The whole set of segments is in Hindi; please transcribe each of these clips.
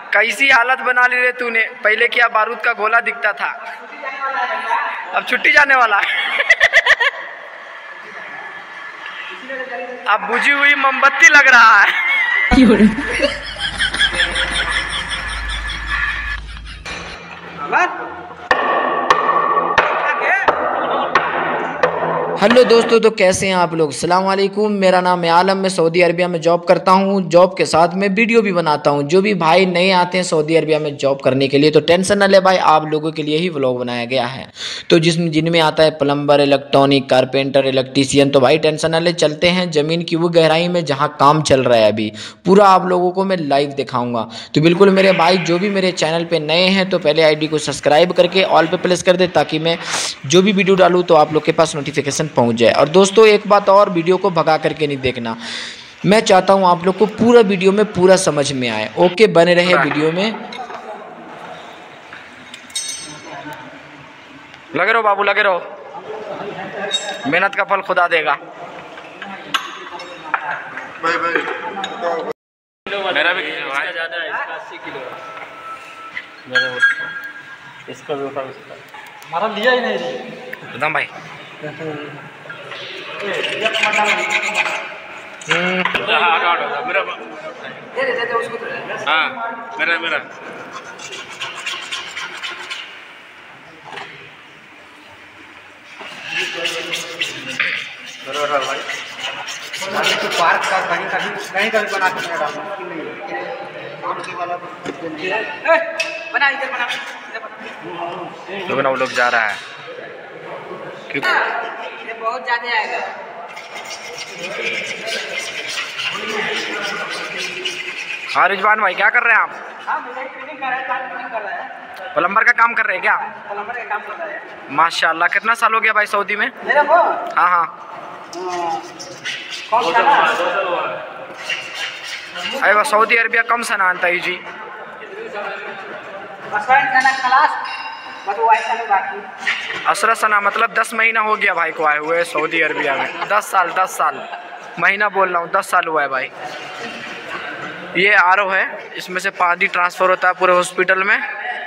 कैसी हालत बना ली रे तूने। पहले क्या बारूद का गोला दिखता था, अब छुट्टी जाने वाला है। अब बुझी हुई मोमबत्ती लग रहा है। हेलो दोस्तों, तो कैसे हैं आप लोग। सलाम वालेकुम, मेरा नाम है आलम। मैं सऊदी अरबिया में जॉब करता हूं। जॉब के साथ में वीडियो भी बनाता हूं। जो भी भाई नए आते हैं सऊदी अरबिया में जॉब करने के लिए तो टेंशन न ले भाई, आप लोगों के लिए ही व्लॉग बनाया गया है। तो जिनमें आता है प्लम्बर, इलेक्ट्रॉनिक, कारपेंटर, इलेक्ट्रीशियन, तो भाई टेंशन न ले, चलते हैं ज़मीन की वो गहराई में जहाँ काम चल रहा है। अभी पूरा आप लोगों को मैं लाइव दिखाऊँगा। तो बिल्कुल मेरे भाई जो भी मेरे चैनल पर नए हैं तो पहले ID को सब्सक्राइब करके ऑल पे प्रेस कर दे, ताकि मैं जो भी वीडियो डालूँ तो आप लोग के पास नोटिफिकेशन पहुंच जाए। और दोस्तों एक बात और, वीडियो को भगा करके नहीं देखना। मैं चाहता हूं आप लोग को पूरा वीडियो में पूरा समझ में आए। ओके, बने रहे वीडियो में। लगे रहो बाबू, लगे रहो, मेहनत का फल खुदा देगा। मेरा भी ज़्यादा है, इसका 80 किलो है। इसका भी उठा, हमारा लिया ही नहीं एकदम भाई। मेरा पार्क का कहीं का भी बना के बना इधर बना वो लोग जा रहा है क्योंकि ये बहुत ज्यादा आएगा। हाँ रिजवान भाई, क्या कर रहे हैं आप। प्लम्बर का काम कर रहे हैं क्या। प्लम्बर का काम कर रहा है। माशाल्लाह, कितना साल हो गया भाई सऊदी में। मेरे को हाँ हाँ, कौन सा अरे वह सऊदी अरबिया कम सना आता है जी। असरा सना मतलब 10 महीना हो गया भाई को आए हुए सऊदी अरबिया में। 10 साल महीना बोल रहा हूँ, 10 साल हुआ है भाई। ये RO है, इसमें से पानी ट्रांसफ़र होता है पूरे हॉस्पिटल में।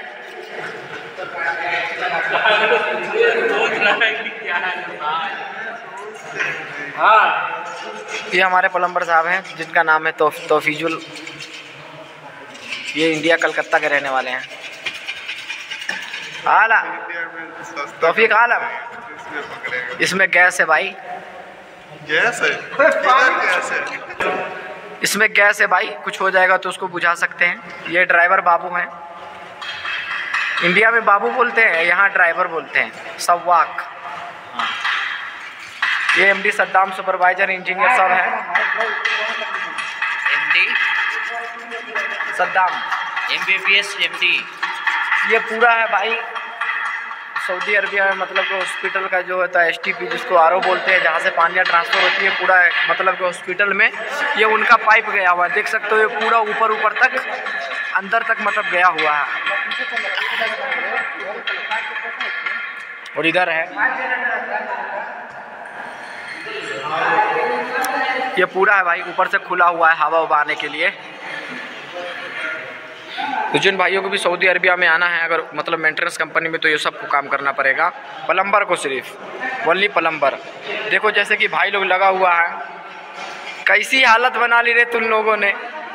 ये हमारे प्लम्बर साहब हैं जिनका नाम है तौफीजुल। ये इंडिया कलकत्ता के रहने वाले हैं। आला तौफीक आलम। इसमें गैस है भाई, गैस है, इसमें गैस है भाई। कुछ हो जाएगा तो उसको बुझा सकते हैं। ये ड्राइवर बाबू हैं। इंडिया में बाबू बोलते हैं, यहाँ ड्राइवर बोलते हैं, सवाक। ये MD सद्दाम सुपरवाइजर इंजीनियर सब है। MD Saddam MBBS MD। ये पूरा है भाई सऊदी अरबिया में, मतलब कि हॉस्पिटल का जो होता है STP, जिसको RO बोलते हैं, जहाँ से पानी ट्रांसफ़र होती है, पूरा मतलब कि हॉस्पिटल में ये उनका पाइप गया हुआ है। देख सकते हो ये पूरा ऊपर तक अंदर तक मतलब गया हुआ है। और इधर है ये पूरा है भाई, ऊपर से खुला हुआ है हवा उबारने के लिए। तो जिन भाइयों को भी सऊदी अरबिया में आना है, अगर मतलब मेंटेनेंस कंपनी में, तो ये सबको काम करना पड़ेगा। प्लम्बर को सिर्फ वनली प्लम्बर। देखो जैसे कि भाई लोग लगा हुआ है, कैसी हालत बना ली रे तुम लोगों ने।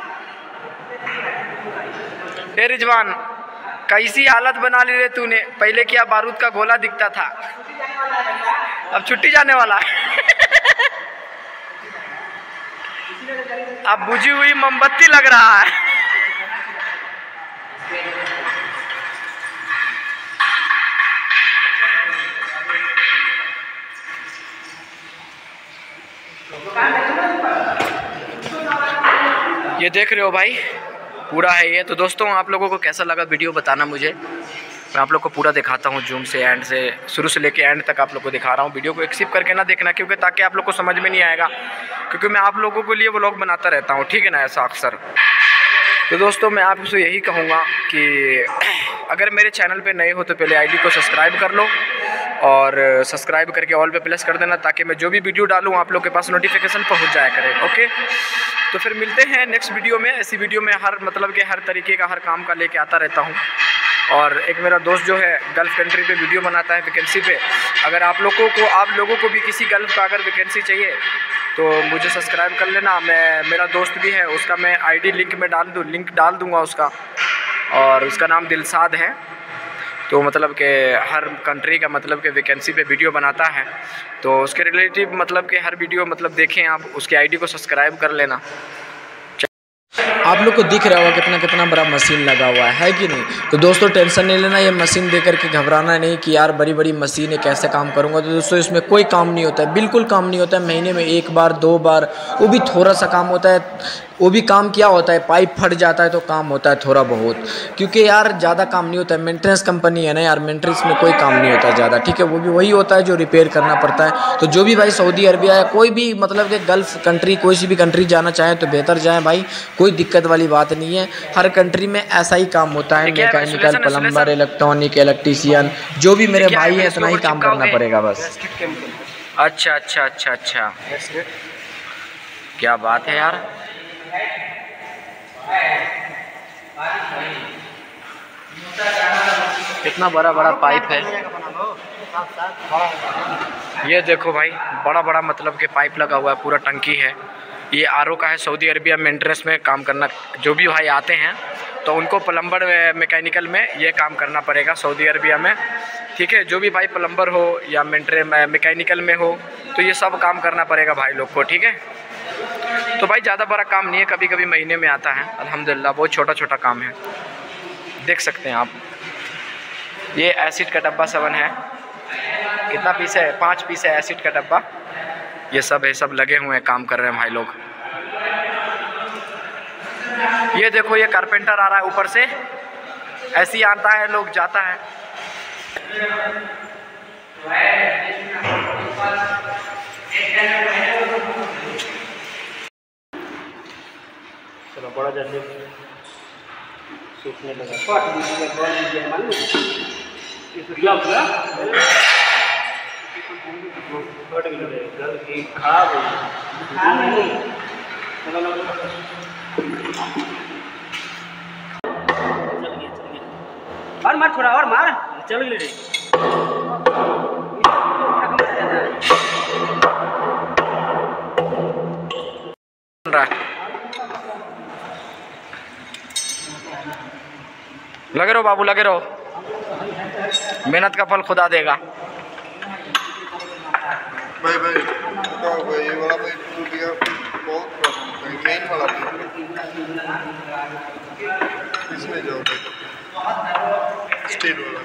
ए रिजवान, कैसी हालत बना ली रे तूने। पहले क्या बारूद का गोला दिखता था, अब छुट्टी जाने वाला है। अब बुझी हुई मोमबत्ती लग रहा है। ये देख रहे हो भाई, पूरा है ये। तो दोस्तों आप लोगों को कैसा लगा वीडियो बताना मुझे। मैं आप लोग को पूरा दिखाता हूँ, जूम से एंड से, शुरू से लेके एंड तक आप लोग को दिखा रहा हूँ। वीडियो को स्किप करके ना देखना, क्योंकि ताकि आप लोग को समझ में नहीं आएगा, क्योंकि मैं आप लोगों के लिए व्लॉग बनाता रहता हूँ, ठीक है ना, ऐसा अक्सर। तो दोस्तों मैं आपसे यही कहूँगा कि अगर मेरे चैनल पे नए हो तो पहले ID को सब्सक्राइब कर लो, और सब्सक्राइब करके ऑल पे प्रेस कर देना, ताकि मैं जो भी वीडियो डालूँ आप लोग के पास नोटिफिकेशन पहुंच जाया करे। ओके, तो फिर मिलते हैं नेक्स्ट वीडियो में। ऐसी वीडियो में हर मतलब कि हर तरीके का हर काम का लेके आता रहता हूँ। और एक मेरा दोस्त जो है गल्फ़ कंट्री पे वीडियो बनाता है वैकेंसी पे। अगर आप लोगों को भी किसी गल्फ़ का अगर वैकेंसी चाहिए तो मुझे सब्सक्राइब कर लेना। मेरा दोस्त भी है, उसका मैं आईडी लिंक डाल दूँगा उसका, और उसका नाम दिलसाद है। तो मतलब कि हर कंट्री का मतलब कि वैकेंसी पे वीडियो बनाता है, तो उसके रिलेटिव मतलब कि हर वीडियो मतलब देखें आप, उसके आईडी को सब्सक्राइब कर लेना। आप लोग को दिख रहा होगा कितना बड़ा मशीन लगा हुआ है कि नहीं। तो दोस्तों टेंशन नहीं लेना, ये मशीन देख करके घबराना नहीं कि यार बड़ी बड़ी मशीन है कैसे काम करूँगा। तो दोस्तों इसमें कोई काम नहीं होता है, बिल्कुल काम नहीं होता है। महीने में 1 बार 2 बार, वो भी थोड़ा सा काम होता है। वो भी काम क्या होता है, पाइप फट जाता है तो काम होता है थोड़ा बहुत, क्योंकि यार ज़्यादा काम नहीं होता है। मेंटेनेंस कंपनी है ना यार, मेंटेनेंस में कोई काम नहीं होता ज़्यादा, ठीक है। वो भी वही होता है जो रिपेयर करना पड़ता है। तो जो भी भाई सऊदी अरबिया या कोई भी मतलब कि गल्फ़ कंट्री, कोई सी भी कंट्री जाना चाहें तो बेहतर जाएँ भाई, कोई दिक्कत वाली बात नहीं है। हर कंट्री में ऐसा ही काम होता है, मैकेनिकल, प्लम्बर, इलेक्ट्रॉनिक, इलेक्ट्रीशियन, जो भी मेरे भाई हैं इतना ही काम करना पड़ेगा बस। अच्छा, क्या बात है यार। कितना बड़ा पाइप है ये, देखो भाई बड़ा मतलब कि पाइप लगा हुआ है, पूरा टंकी है। ये आरओ का है। सऊदी अरबिया मेंटेनेंस में काम करना जो भी भाई आते हैं तो उनको प्लम्बर मैकेनिकल में ये काम करना पड़ेगा सऊदी अरबिया में, ठीक है। जो भी भाई प्लम्बर हो या मैकेनिकल में हो तो ये सब काम करना पड़ेगा भाई लोग को, ठीक है। तो भाई ज़्यादा बड़ा काम नहीं है, कभी कभी महीने में आता है। अल्हम्दुलिल्लाह बहुत छोटा काम है, देख सकते हैं आप। ये एसिड का डब्बा 7 है। कितना पीस है? 5 पीस है एसिड का डब्बा। ये सब लगे हुए हैं, काम कर रहे हैं भाई लोग। ये देखो ये कारपेंटर आ रहा है ऊपर से, ऐसे ही आता है, लोग जाता है। चलो बड़ा जल्दी सूखने लगा। खराब और मार थोड़ा और मार, चल गई लगे रहो बाबू, लगे रहो, मेहनत का फल खुदा देगा। भाई बताओ भाई, ये वाला भाई टूट गया, बहुत प्रॉब्लम है। मेन वाला इसमें जाओ स्टील वाला।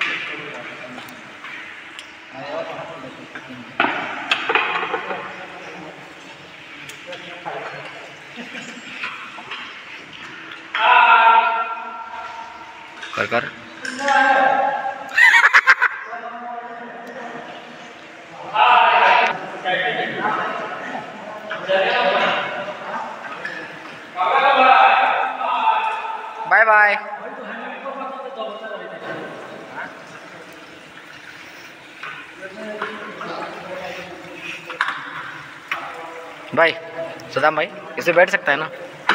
कर बाय बाय। भाई सदाम भाई, इसे बैठ सकता है ना?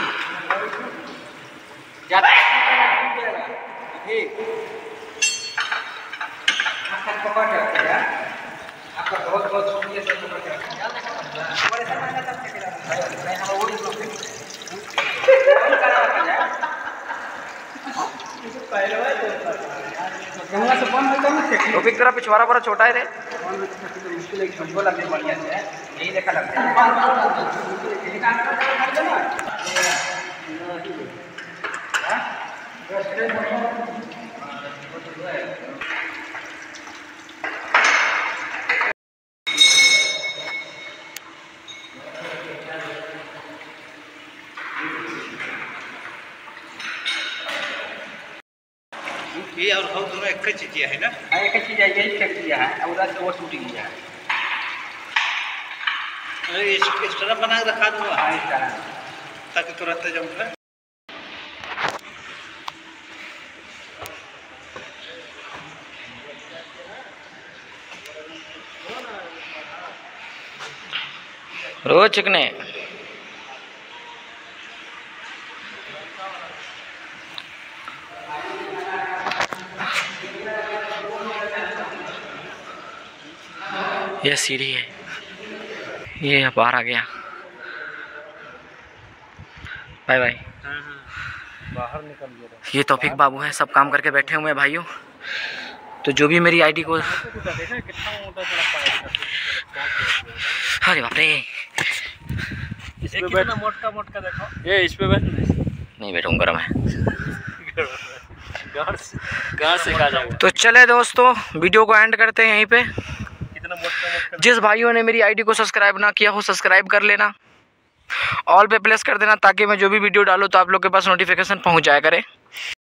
आपका बहुत बहुत शुक्रिया। टॉपिक तेरा पिछवाड़ा बड़ा छोटा है रे। यही देखा लगता ये और हम दोनों एक ही चीज है ना? एक ही चीज है, यही फेंक दिया है, उधर से वो टूट गया है। अरे इस तरह बना के रखा दूंगा। हाँ, इस तरह ताकि तुरंत जम रोज चिकने। ये सीढ़ी है, ये बाहर आ गया। Bye bye. बाहर निकल गया। ये तौफीक बाबू है, सब काम करके बैठे हुए हैं भाइयों। तो जो भी मेरी आईडी को, अरे बाप रे, कितना मोटका मोटका देखो। ये इस पे बैठ नहीं बैठूंगा, गरम है। गाड़ से खा जाएगा। तो चले दोस्तों, वीडियो को एंड करते हैं यहीं पे। कितना मोटका मोटका। जिस भाइयों ने मेरी आईडी को सब्सक्राइब ना किया हो, सब्सक्राइब कर लेना, ऑल पे प्लेस कर देना, ताकि मैं जो भी वीडियो डालूँ तो आप लोग के पास नोटिफिकेशन पहुंच जाया करे।